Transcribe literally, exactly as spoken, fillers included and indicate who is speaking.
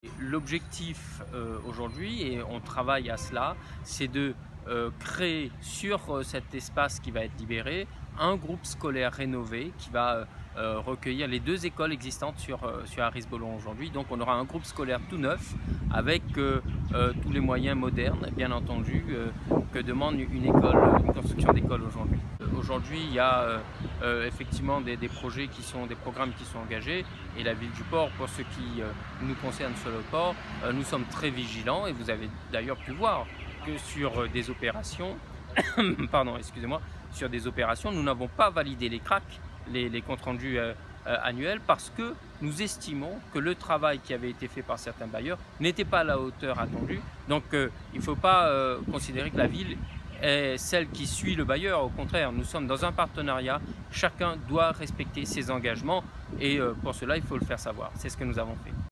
Speaker 1: L'objectif euh, aujourd'hui, et on travaille à cela, c'est de euh, créer sur euh, cet espace qui va être libéré un groupe scolaire rénové qui va euh, recueillir les deux écoles existantes sur, euh, sur Harris-Bellon aujourd'hui. Donc on aura un groupe scolaire tout neuf avec euh, euh, tous les moyens modernes, bien entendu, euh, que demande une école, une construction d'école aujourd'hui. Aujourd'hui, il y a euh, euh, effectivement des, des projets qui sont, des programmes qui sont engagés, et la ville du port, pour ce qui euh, nous concerne sur le port, euh, nous sommes très vigilants, et vous avez d'ailleurs pu voir que sur euh, des opérations, pardon, excusez-moi, sur des opérations, nous n'avons pas validé les C R A C, les, les comptes rendus euh, euh, annuels, parce que nous estimons que le travail qui avait été fait par certains bailleurs n'était pas à la hauteur attendue. Donc euh, il ne faut pas euh, considérer que la ville est celle qui suit le bailleur. Au contraire, nous sommes dans un partenariat, chacun doit respecter ses engagements, et euh, pour cela il faut le faire savoir. C'est ce que nous avons fait.